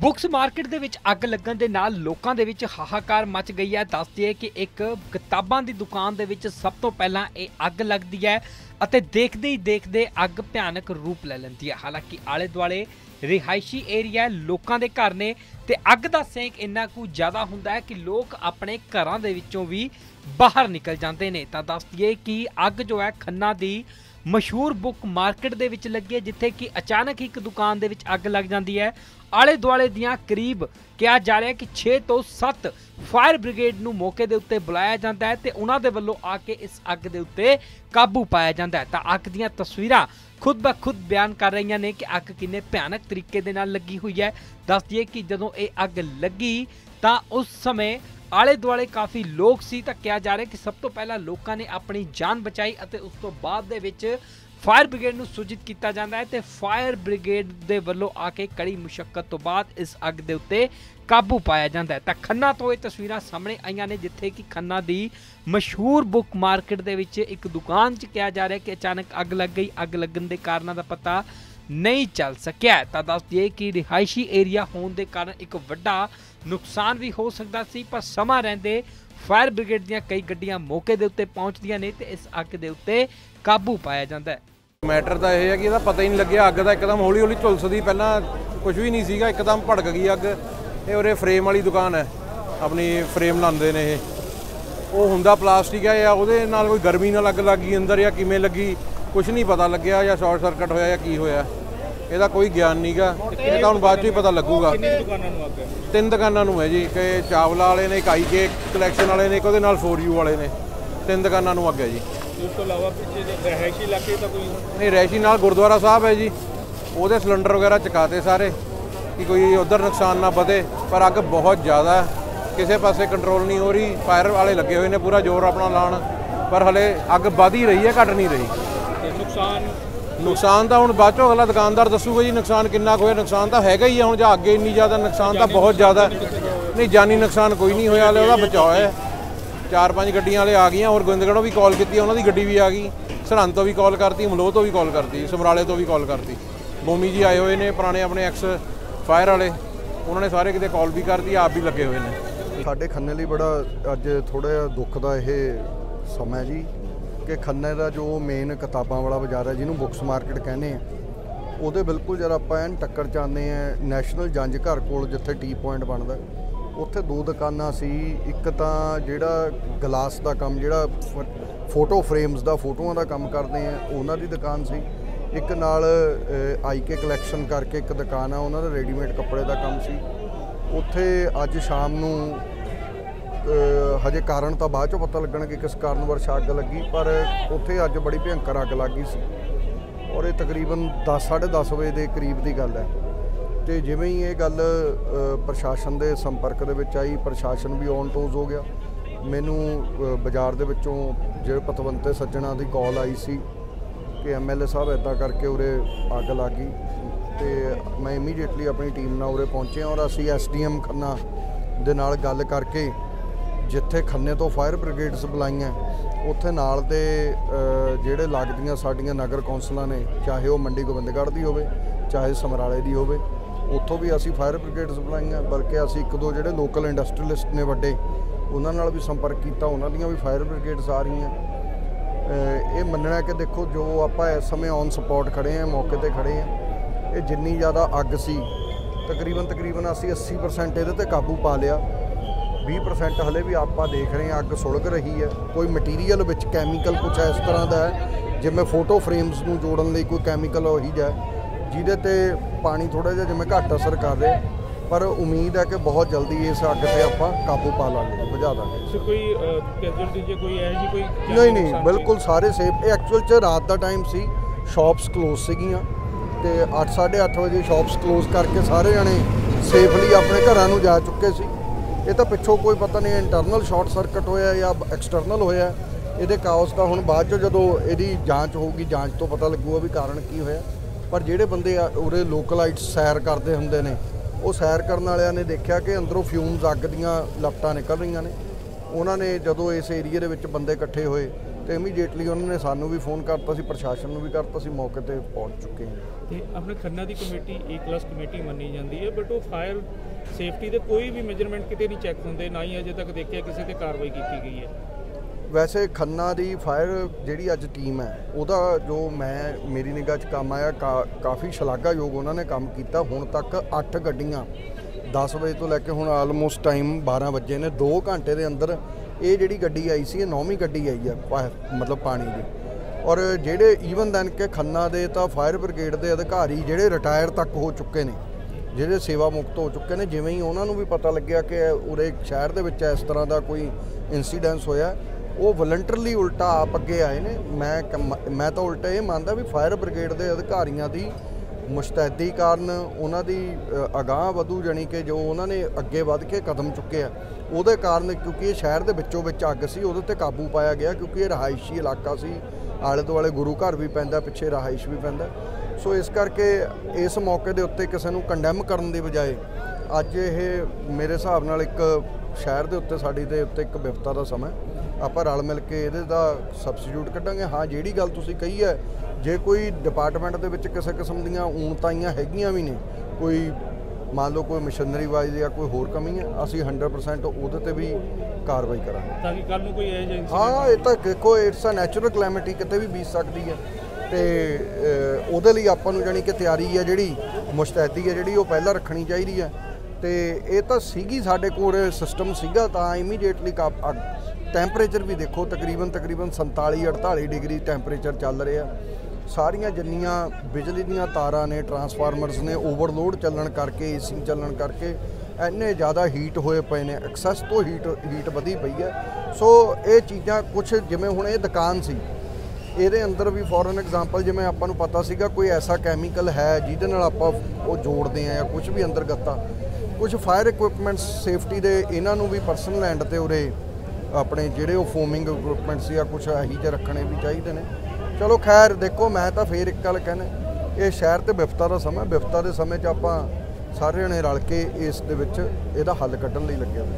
Books market ਦੇ ਵਿੱਚ ਅੱਗ ਲੱਗਣ ਦੇ ਨਾਲ ਲੋਕਾਂ ਦੇ ਵਿੱਚ ਹਾਹਾਕਾਰ ਮਚ ਗਈ ਹੈ। ਦੱਸਦੀ ਹੈ ਕਿ ਇੱਕ ਕਿਤਾਬਾਂ ਦੀ ਦੁਕਾਨ ਦੇ ਵਿੱਚ ਸਭ ਤੋਂ ਪਹਿਲਾਂ ਇਹ ਅੱਗ ਲੱਗਦੀ ਹੈ ਅਤੇ ਦੇਖਦੇ ਹੀ ਦੇਖਦੇ ਅੱਗ ਭਿਆਨਕ ਰੂਪ ਲੈ ਲੈਂਦੀ ਹੈ। ਹਾਲਾਂਕਿ ਆਲੇ ਦੁਆਲੇ ਰਿਹਾਇਸ਼ੀ ਏਰੀਆ ਲੋਕਾਂ ਦੇ ਘਰ ਨੇ ਤੇ ਅੱਗ ਦਾ ਸੇਕ ਇੰਨਾ ਕੁ ਜ਼ਿਆਦਾ ਹੁੰਦਾ ਹੈ ਕਿ ਲੋਕ ਆਪਣੇ ਘਰਾਂ ਦੇ ਵਿੱਚੋਂ ਵੀ ਬਾਹਰ ਨਿਕਲ ਜਾਂਦੇ ਨੇ। ਤਾਂ ਦੱਸ ਦਈਏ ਕਿ ਅੱਗ ਜੋ ਹੈ ਖੰਨਾ ਦੀ मशहूर बुक मार्केट दे विच लगी है, जिथे कि अचानक ही एक दुकान दे विच अग लग जाती है। आले दुआले दियां करीब कहा जा रहा है कि 6 तो 7 फायर ब्रिगेड नूं मौके दे उत्ते बुलाया जाता है ते उन्हां दे वल्लों आके इस अग दे उत्ते काबू पाया जाता है। तां अग दीयां तस्वीरां खुद ब खुद बयान कर रही ने कि अग किन्ने भयानक तरीके दे नाल लगी हुई है। दस दिए कि जदों ये अग लगी तां उस समय आले दुआले काफ़ी लोग सी। तां कहा जा रहा है कि सब तो पहला लोगों ने अपनी जान बचाई और उस तो बाद दे विच फायर ब्रिगेड नूं सूचित किया जाता है ते फायर ब्रिगेड दे वल्लों आके कड़ी मुशक्कत तो बाद इस अग दे उत्ते काबू पाया जाता है। तां खन्ना तो ये तस्वीरां सामने आईयां ने जिथे कि खन्ना दी मशहूर बुक मार्केट दे विच एक दुकान च कहा जा रहा है कि अचानक अग लग गई। अग लगन दे कारणों का पता नहीं चल सकिया। तां दस दिए कि रिहायशी एरिया होने के कारण एक वड्डा नुकसान भी हो सकता सी, पर समा रहिंदे फायर ब्रिगेड दीयां कई गड्डियां मौके दे उत्ते पहुंचदियां ने ते इस अग दे उत्ते काबू पाया जाता है। मैटर तो यह है कि पता ही नहीं लग्या अग का एकदम हौली हौली झुलसदी, पहला कुछ भी नहीं सीगा, एकदम भड़क गई अग। ये उरे फ्रेम वाली दुकान है, अपनी फ्रेम लाते ने वो हुंदा प्लास्टिक है या उहदे नाल कोई गर्मी नाल अग लग गई अंदर या किवें लगी कुछ नहीं पता लग्या, या शॉर्ट सर्किट होया या की होया ਇਹਦਾ ਕੋਈ ਗਿਆਨ ਨਹੀਂਗਾ। ਇਹ ਤਾਂ ਹੁਣ ਬਾਅਦ 'ਚ ਹੀ ਪਤਾ ਲੱਗੂਗਾ। 3 ਦੁਕਾਨਾਂ ਨੂੰ ਹੈ ਜੀ, ਕਿ ਚਾਵਲਾ ਵਾਲੇ ਨੇ, ਇੱਕ ਆਈਕੇ ਕਲੈਕਸ਼ਨ ਵਾਲੇ ਨੇ, ਇੱਕ ਉਹਦੇ ਨਾਲ 4U ਵਾਲੇ ਨੇ। 3 ਦੁਕਾਨਾਂ ਨੂੰ ਅੱਗ ਹੈ ਜੀ। ਉਸ ਤੋਂ ਇਲਾਵਾ ਪਿੱਛੇ ਰਹਿائشੀ ਇਲਾਕੇ ਤਾਂ ਕੋਈ ਨਹੀਂ, ਰਹਿائشੀ ਨਾਲ ਗੁਰਦੁਆਰਾ ਸਾਹਿਬ ਹੈ ਜੀ, ਉਹਦੇ ਸਿਲੰਡਰ ਵਗੈਰਾ ਚਕਾਤੇ ਸਾਰੇ ਕਿ ਕੋਈ ਉਧਰ ਨੁਕਸਾਨ ਨਾ ਵਧੇ। ਪਰ ਅੱਗ ਬਹੁਤ ਜ਼ਿਆਦਾ ਕਿਸੇ ਪਾਸੇ ਕੰਟਰੋਲ ਨਹੀਂ ਹੋ ਰਹੀ। ਫਾਇਰ ਵਾਲੇ ਲੱਗੇ ਹੋਏ ਨੇ ਪੂਰਾ ਜ਼ੋਰ ਆਪਣਾ ਲਾਉਣ, ਪਰ ਹਲੇ ਅੱਗ ਵਧ ਹੀ ਰਹੀ ਹੈ, ਘਟ ਨਹੀਂ ਰਹੀ। ਨੁਕਸਾਨ ਤਾਂ ਹੁਣ ਬਾਅਦ ਚੋਂ ਅਗਲਾ ਦੁਕਾਨਦਾਰ ਦੱਸੂਗਾ ਜੀ ਨੁਕਸਾਨ ਕਿੰਨਾ ਕੁ ਹੋਇਆ। ਨੁਕਸਾਨ ਤਾਂ ਹੈਗਾ ਹੀ ਆ, ਹੁਣ ਜਾਂ ਅੱਗੇ ਇੰਨੀ ਜ਼ਿਆਦਾ ਨੁਕਸਾਨ ਤਾਂ ਬਹੁਤ ਜ਼ਿਆਦਾ। ਨਹੀਂ, ਜਾਨੀ ਨੁਕਸਾਨ ਕੋਈ ਨਹੀਂ ਹੋਇਆ, ਹਲੇ ਉਹਦਾ ਬਚਾਅ ਹੈ। 4-5 ਗੱਡੀਆਂ ਵਾਲੇ ਆ ਗਈਆਂ, ਹੋਰ ਗੋਬਿੰਦਗੜ੍ਹੋਂ ਵੀ ਕਾਲ ਕੀਤੀ, ਉਹਨਾਂ ਦੀ ਗੱਡੀ ਵੀ ਆ ਗਈ। ਸਰਹੰਦ ਤੋਂ ਵੀ ਕਾਲ ਕਰਤੀ, ਮਲੋਹ ਤੋਂ ਵੀ ਕਾਲ ਕਰਤੀ, ਸਮਰਾਲੇ ਤੋਂ ਵੀ ਕਾਲ ਕਰਤੀ। ਬੋਮੀ ਜੀ ਆਏ ਹੋਏ ਨੇ ਪੁਰਾਣੇ ਆਪਣੇ ਐਕਸ ਫਾਇਰ ਵਾਲੇ, ਉਹਨਾਂ ਨੇ ਸਾਰੇ ਕਿਤੇ ਕਾਲ ਵੀ ਕਰਤੀ, ਆਪ ਵੀ ਲੱਗੇ ਹੋਏ ਨੇ। ਸਾਡੇ ਖੰਨੇ ਲਈ ਬੜਾ ਅੱਜ ਥੋੜ੍ਹਾ ਜਿਹਾ ਦੁੱਖ ਦਾ ਇਹ ਸਮਾਂ ਜੀ ਕਿ ਖੰਨੇ ਦਾ ਜੋ ਮੇਨ ਕਿਤਾਬਾਂ ਵਾਲਾ ਬਾਜ਼ਾਰ ਹੈ, ਜਿਹਨੂੰ ਬੁੱਕਸ ਮਾਰਕੀਟ ਕਹਿੰਦੇ ਆ, ਉਹਦੇ ਬਿਲਕੁਲ ਜਦ ਆਪਾਂ ਐਨ ਟੱਕਰ ਚਾਹੁੰਦੇ ਆ ਨੈਸ਼ਨਲ ਜੰਜ ਘਰ ਕੋਲ ਜਿੱਥੇ ਟੀ ਪੁਆਇੰਟ ਬਣਦਾ, ਉੱਥੇ 2 ਦੁਕਾਨਾਂ ਸੀ। ਇੱਕ ਤਾਂ ਜਿਹੜਾ ਗਲਾਸ ਦਾ ਕੰਮ, ਜਿਹੜਾ ਫੋਟੋ ਫਰੇਮਸ ਦਾ, ਫੋਟੋਆਂ ਦਾ ਕੰਮ ਕਰਦੇ ਆ, ਉਹਨਾਂ ਦੀ ਦੁਕਾਨ ਸੀ। ਇੱਕ ਨਾਲ ਆਈਕੇ ਕਲੈਕਸ਼ਨ ਕਰਕੇ ਇੱਕ ਦੁਕਾਨ ਆ, ਉਹਨਾਂ ਦਾ ਰੈਡੀਮੇਡ ਕੱਪੜੇ ਦਾ ਕੰਮ ਸੀ। ਉੱਥੇ ਅੱਜ ਸ਼ਾਮ ਨੂੰ ਹਜੇ ਕਾਰਨ ਤਾਂ ਬਾਅਦ ਚੋਂ ਪਤਾ ਲੱਗਣ ਕਿ ਕਿਸ ਕਾਰਨ ਵਰਸ਼ ਅੱਗ ਲੱਗੀ, ਪਰ ਉੱਥੇ ਅੱਜ ਬੜੀ ਭਿਅੰਕਰ ਅੱਗ ਲੱਗ ਗਈ ਸੀ। ਔਰ ਇਹ ਤਕਰੀਬਨ 10-10:30 ਵਜੇ ਦੇ ਕਰੀਬ ਦੀ ਗੱਲ ਹੈ। ਤੇ ਜਿਵੇਂ ਹੀ ਇਹ ਗੱਲ ਪ੍ਰਸ਼ਾਸਨ ਦੇ ਸੰਪਰਕ ਦੇ ਵਿੱਚ ਆਈ, ਪ੍ਰਸ਼ਾਸਨ ਵੀ ਔਨ ਟੋਜ਼ ਹੋ ਗਿਆ। ਮੈਨੂੰ ਬਾਜ਼ਾਰ ਦੇ ਵਿੱਚੋਂ ਜਿਹੜੇ ਪਤਵੰਤੇ ਸੱਜਣਾ ਦੀ ਕਾਲ ਆਈ ਸੀ ਕਿ MLA ਸਾਹਿਬ ਇੱਦਾਂ ਕਰਕੇ ਉਰੇ ਅੱਗ ਲੱਗ ਗਈ, ਤੇ ਮੈਂ ਇਮੀਡੀਏਟਲੀ ਆਪਣੀ ਟੀਮ ਨਾਲ ਉਰੇ ਪਹੁੰਚਿਆ ਔਰ ਅਸੀਂ SDM ਖੰਨਾ ਦੇ ਨਾਲ ਗੱਲ ਕਰਕੇ ਜਿੱਥੇ ਖੰਨੇ ਤੋਂ ਫਾਇਰ ਬ੍ਰਿਗੇਡਸ ਬੁਲਾਈਆਂ, ਉੱਥੇ ਨਾਲ ਦੇ ਜਿਹੜੇ ਲੱਗਦੀਆਂ ਸਾਡੀਆਂ ਨਗਰ ਕੌਂਸਲਾਂ ਨੇ, ਚਾਹੇ ਉਹ ਮੰਡੀ ਗੋਬਿੰਦਗੜ੍ਹ ਦੀ ਹੋਵੇ ਚਾਹੇ ਸਮਰਾਲੇ ਦੀ ਹੋਵੇ, ਉੱਥੋਂ ਵੀ ਅਸੀਂ ਫਾਇਰ ਬ੍ਰਿਗੇਡਸ ਬੁਲਾਈਆਂ। ਬਲਕਿ ਅਸੀਂ 1-2 ਜਿਹੜੇ ਲੋਕਲ ਇੰਡਸਟਰੀਅਲਿਸਟ ਨੇ ਵੱਡੇ, ਉਹਨਾਂ ਨਾਲ ਵੀ ਸੰਪਰਕ ਕੀਤਾ, ਉਹਨਾਂ ਦੀਆਂ ਵੀ ਫਾਇਰ ਬ੍ਰਿਗੇਡਸ ਆ ਰਹੀਆਂ। ਇਹ ਮੰਨਣਾ ਕਿ ਦੇਖੋ ਜੋ ਆਪਾਂ ਇਸ ਸਮੇਂ ਔਨ ਸਪੌਟ ਖੜ੍ਹੇ ਹਾਂ, ਮੌਕੇ 'ਤੇ ਖੜ੍ਹੇ ਹਾਂ, ਇਹ ਜਿੰਨੀ ਜ਼ਿਆਦਾ ਅੱਗ ਸੀ ਤਕਰੀਬਨ ਅਸੀਂ 80% ਇਹਦੇ 'ਤੇ ਕਾਬੂ ਪਾ ਲਿਆ। 20% ਹਲੇ ਵੀ ਆਪਾਂ ਦੇਖ ਰਹੇ ਹਾਂ ਅੱਗ ਸੁਲਗ ਰਹੀ ਹੈ। ਕੋਈ ਮਟੀਰੀਅਲ ਵਿੱਚ ਕੈਮੀਕਲ ਕੁਛ ਇਸ ਤਰ੍ਹਾਂ ਦਾ ਹੈ ਜਿਵੇਂ ਫੋਟੋ ਫਰੇਮਸ ਨੂੰ ਜੋੜਨ ਲਈ ਕੋਈ ਕੈਮੀਕਲ ਉਹੀ ਜਿਹਾ ਜਿਹਦੇ 'ਤੇ ਪਾਣੀ ਥੋੜ੍ਹਾ ਜਿਹਾ ਜਿਵੇਂ ਘੱਟ ਅਸਰ ਕਰ ਰਿਹਾ, ਪਰ ਉਮੀਦ ਹੈ ਕਿ ਬਹੁਤ ਜਲਦੀ ਇਸ ਅੱਗ 'ਤੇ ਆਪਾਂ ਕਾਬੂ ਪਾ ਲਾਂਗੇ, ਬੁਝਾ ਦਾਂਗੇ। ਕੋਈ ਕੈਜੁਅਲਟੀ ਜੇ ਕੋਈ ਹੈ ਜੀ? ਕੋਈ ਨਹੀਂ, ਬਿਲਕੁਲ ਸਾਰੇ ਸੇਫ। ਇਹ ਐਕਚੁਅਲ 'ਚ ਰਾਤ ਦਾ ਟਾਈਮ ਸੀ, ਸ਼ਾਪਸ ਕਲੋਜ਼ ਸੀਗੀਆਂ ਤੇ 8-8:30 ਵਜੇ ਸ਼ਾਪਸ ਕਲੋਜ਼ ਕਰਕੇ ਸਾਰੇ ਜਣੇ ਸੇਫਲੀ ਆਪਣੇ ਘਰਾਂ ਨੂੰ ਜਾ ਚੁੱਕੇ ਸੀ। ਇਹ ਤਾਂ ਪਿੱਛੋਂ ਕੋਈ ਪਤਾ ਨਹੀਂ ਇੰਟਰਨਲ ਸ਼ਾਰਟ ਸਰਕਟ ਹੋਇਆ ਜਾਂ ਐਕਸਟਰਨਲ ਹੋਇਆ। ਇਹਦੇ ਕਾਜ਼ ਦਾ ਹੁਣ ਬਾਅਦ 'ਚ ਜਦੋਂ ਇਹਦੀ ਜਾਂਚ ਹੋਊਗੀ, ਜਾਂਚ ਤੋਂ ਪਤਾ ਲੱਗੂਗਾ ਵੀ ਕਾਰਨ ਕੀ ਹੋਇਆ। ਪਰ ਜਿਹੜੇ ਬੰਦੇ ਉਰੇ ਲੋਕਲਾਈਟ ਸੈਰ ਕਰਦੇ ਹੁੰਦੇ ਨੇ, ਉਹ ਸੈਰ ਕਰਨ ਵਾਲਿਆਂ ਨੇ ਦੇਖਿਆ ਕਿ ਅੰਦਰੋਂ ਫਿਊਮਸ ਅੱਗ ਦੀਆਂ ਲਪਟਾਂ ਨਿਕਲ ਰਹੀਆਂ ਨੇ। ਉਹਨਾਂ ਨੇ ਜਦੋਂ ਇਸ ਏਰੀਏ ਦੇ ਵਿੱਚ ਬੰਦੇ ਇਕੱਠੇ ਹੋਏ ਤੇ ਇਮੀਡੀਏਟਲੀ ਉਹਨਾਂ ਨੇ ਸਾਨੂੰ ਵੀ ਫੋਨ ਕਰਤਾ ਸੀ, ਪ੍ਰਸ਼ਾਸਨ ਨੂੰ ਵੀ ਕਰਤਾ ਸੀ, ਮੌਕੇ ਤੇ ਪਹੁੰਚ ਚੁੱਕੇ ਹਾਂ। ਤੇ ਆਪਣੇ ਖੰਨਾ ਦੀ ਕਮੇਟੀ A+ ਕਮੇਟੀ ਮੰਨੀ ਜਾਂਦੀ ਹੈ, ਬਟ ਉਹ ਫਾਇਰ ਸੇਫਟੀ ਦੇ ਕੋਈ ਵੀ ਮੈਜਰਮੈਂਟ ਕਿਤੇ ਨਹੀਂ ਚੈੱਕ ਹੁੰਦੇ, ਨਾ ਹੀ ਅਜੇ ਤੱਕ ਦੇਖਿਆ ਕਿਸੇ ਤੇ ਕਾਰਵਾਈ ਕੀਤੀ ਗਈ ਹੈ। ਵੈਸੇ ਖੰਨਾ ਦੀ ਫਾਇਰ ਜਿਹੜੀ ਅੱਜ ਟੀਮ ਹੈ ਉਹਦਾ ਜੋ ਮੇਰੀ ਨਿਗਾਹ 'ਚ ਕੰਮ ਆਇਆ, ਕਾਫੀ ਸ਼ਲਾਘਾਯੋਗ ਉਹਨਾਂ ਨੇ ਕੰਮ ਕੀਤਾ। ਹੁਣ ਤੱਕ 8 ਗੱਡੀਆਂ 10 ਵਜੇ ਤੋਂ ਲੈ ਕੇ ਹੁਣ ਆਲਮੋਸਟ ਟਾਈਮ 12 ਵਜੇ ਨੇ, 2 ਘੰਟੇ ਦੇ ਅੰਦਰ ਇਹ ਜਿਹੜੀ ਗੱਡੀ ਆਈ ਸੀ ਇਹ 9ਵੀਂ ਗੱਡੀ ਆਈ ਹੈ ਮਤਲਬ ਪਾਣੀ ਦੀ। ਔਰ ਜਿਹੜੇ ਈਵਨ ਦੈਨ ਕਿ ਖੰਨਾ ਦੇ ਤਾਂ ਫਾਇਰ ਬ੍ਰਿਗੇਡ ਦੇ ਅਧਿਕਾਰੀ ਜਿਹੜੇ ਰਿਟਾਇਰ ਤੱਕ ਹੋ ਚੁੱਕੇ ਨੇ, ਜਿਹੜੇ ਸੇਵਾ ਮੁਕਤ ਹੋ ਚੁੱਕੇ ਨੇ, ਜਿਵੇਂ ਹੀ ਉਹਨਾਂ ਨੂੰ ਵੀ ਪਤਾ ਲੱਗਿਆ ਕਿ ਉਰੇ ਸ਼ਹਿਰ ਦੇ ਵਿੱਚ ਇਸ ਤਰ੍ਹਾਂ ਦਾ ਕੋਈ ਇਨਸੀਡੈਂਸ ਹੋਇਆ, ਉਹ ਵਲੰਟਰਲੀ ਉਲਟਾ ਆਪ ਅੱਗੇ ਆਏ ਨੇ। ਮੈਂ ਤਾਂ ਉਲਟਾ ਇਹ ਮੰਨਦਾ ਵੀ ਫਾਇਰ ਬ੍ਰਿਗੇਡ ਦੇ ਅਧਿਕਾਰੀਆਂ ਦੀ ਮੁਸ਼ਤੈਦੀ ਕਾਰਨ, ਉਹਨਾਂ ਦੀ ਅਗਾਂਹ ਵਧੂ ਜਾਣੀ ਕਿ ਜੋ ਉਹਨਾਂ ਨੇ ਅੱਗੇ ਵੱਧ ਕੇ ਕਦਮ ਚੁੱਕੇ ਆ ਉਹਦੇ ਕਾਰਨ, ਕਿਉਂਕਿ ਇਹ ਸ਼ਹਿਰ ਦੇ ਵਿੱਚੋਂ ਵਿੱਚ ਅੱਗ ਸੀ, ਉਹਦੇ 'ਤੇ ਕਾਬੂ ਪਾਇਆ ਗਿਆ ਕਿਉਂਕਿ ਇਹ ਰਿਹਾਇਸ਼ੀ ਇਲਾਕਾ ਸੀ, ਆਲੇ ਦੁਆਲੇ ਗੁਰੂ ਘਰ ਵੀ ਪੈਂਦਾ, ਪਿੱਛੇ ਰਿਹਾਇਸ਼ ਵੀ ਪੈਂਦਾ। ਸੋ ਇਸ ਕਰਕੇ ਇਸ ਮੌਕੇ ਦੇ ਉੱਤੇ ਕਿਸੇ ਨੂੰ ਕੰਡੈਮ ਕਰਨ ਦੀ ਬਜਾਏ ਅੱਜ ਇਹ ਮੇਰੇ ਹਿਸਾਬ ਨਾਲ ਇੱਕ ਸ਼ਹਿਰ ਦੇ ਉੱਤੇ ਸਾਡੀ ਦੇ ਉੱਤੇ ਇੱਕ ਵਿਪਤਾ ਦਾ ਸਮਾਂ, ਆਪਾਂ ਰਲ ਮਿਲ ਕੇ ਇਹਦੇ ਦਾ ਸਬਸਟੀਟਿਊਟ ਕੱਢਾਂਗੇ। ਹਾਂ, ਜਿਹੜੀ ਗੱਲ ਤੁਸੀਂ ਕਹੀ ਹੈ, ਜੇ ਕੋਈ ਡਿਪਾਰਟਮੈਂਟ ਦੇ ਵਿੱਚ ਕਿਸੇ ਕਿਸਮ ਦੀਆਂ ਊਣਤਾਈਆਂ ਹੈਗੀਆਂ ਵੀ ਨੇ, ਕੋਈ ਮੰਨ ਲਓ ਕੋਈ ਮਸ਼ੀਨਰੀ ਵਾਈਜ਼ ਜਾਂ ਕੋਈ ਹੋਰ ਕਮੀ ਹੈ, ਅਸੀਂ 100% ਉਹਦੇ ਤੇ ਵੀ ਕਾਰਵਾਈ ਕਰਾਂਗੇ ਤਾਂ ਕਿ ਕੱਲ੍ਹ ਨੂੰ ਕੋਈ ਇਹ ਜਿਹੀ। ਹਾਂ, ਇਹ ਤਾਂ ਦੇਖੋ ਇਟਸ ਅ ਨੈਚੁਰਲ ਕਲੈਮਿਟੀ, ਕਿਤੇ ਵੀ ਬੀਤ ਸਕਦੀ ਹੈ ਤੇ ਉਹਦੇ ਲਈ ਆਪਾਂ ਨੂੰ ਜਾਣੀ ਕਿ ਤਿਆਰੀ ਹੈ, ਜਿਹੜੀ ਮੁਸ਼ਤੈਦੀ ਹੈ ਜਿਹੜੀ ਉਹ ਪਹਿਲਾਂ ਰੱਖਣੀ ਚਾਹੀਦੀ ਹੈ। ਤੇ ਇਹ ਤਾਂ ਸੀਗੀ ਸਾਡੇ ਕੋਲ ਸਿਸਟਮ ਸੀਗਾ, ਤਾਂ ਇਮੀਡੀਏਟਲੀ ਟੈਂਪਰੇਚਰ ਵੀ ਦੇਖੋ ਤਕਰੀਬਨ 47-48 ਡਿਗਰੀ ਟੈਂਪਰੇਚਰ ਚੱਲ ਰਿਹਾ। ਸਾਰੀਆਂ ਜਿੰਨੀਆਂ ਬਿਜਲੀ ਦੀਆਂ ਤਾਰਾਂ ਨੇ, ਟਰਾਂਸਫਾਰਮਰਸ ਨੇ, ਓਵਰਲੋਡ ਚੱਲਣ ਕਰਕੇ, ਏਸੀ ਚੱਲਣ ਕਰਕੇ ਇੰਨੇ ਜ਼ਿਆਦਾ ਹੀਟ ਹੋਏ ਪਏ ਨੇ, ਐਕਸੈਸ ਤੋਂ ਹੀਟ ਵਧੀ ਪਈ ਹੈ। ਸੋ ਇਹ ਚੀਜ਼ਾਂ ਕੁਝ, ਜਿਵੇਂ ਹੁਣ ਇਹ ਦੁਕਾਨ ਸੀ, ਇਹਦੇ ਅੰਦਰ ਵੀ ਫੋਰ ਐਗਜ਼ਾਮਪਲ ਜਿਵੇਂ ਆਪਾਂ ਨੂੰ ਪਤਾ ਸੀਗਾ ਕੋਈ ਐਸਾ ਕੈਮੀਕਲ ਹੈ ਜਿਹਦੇ ਨਾਲ ਆਪਾਂ ਉਹ ਜੋੜਦੇ ਆ ਜਾਂ ਕੁਝ ਵੀ ਅੰਦਰ ਗੱਤਾ, ਕੁਝ ਫਾਇਰ ਇਕੁਇਪਮੈਂਟਸ ਸੇਫਟੀ ਦੇ ਇਹਨਾਂ ਨੂੰ ਵੀ ਪਰਸਨਲ ਐਂਡ ਤੇ ਉਰੇ ਆਪਣੇ ਜਿਹੜੇ ਉਹ ਫੋਮਿੰਗ ਇਕੁਇਪਮੈਂਟਸ ਜਾਂ ਕੁਝ ਇਹੀ ਜਿਹੇ ਰੱਖਣੇ ਵੀ ਚਾਹੀਦੇ ਨੇ। ਚਲੋ ਖੈਰ ਦੇਖੋ, ਮੈਂ ਤਾਂ ਫੇਰ ਇੱਕ ਗੱਲ ਕਹਿਣਾ, ਇਹ ਸ਼ਹਿਰ ਤੇ ਵਿਪਤਾ ਦਾ ਸਮਾਂ, ਵਿਪਤਾ ਦੇ ਸਮੇਂ 'ਚ ਆਪਾਂ ਸਾਰੇ ਜਣੇ ਰਲ ਕੇ ਇਸ ਦੇ ਵਿੱਚ ਇਹਦਾ ਹੱਲ ਕੱਢਣ ਲਈ ਲੱਗੇ ਹੋਏ।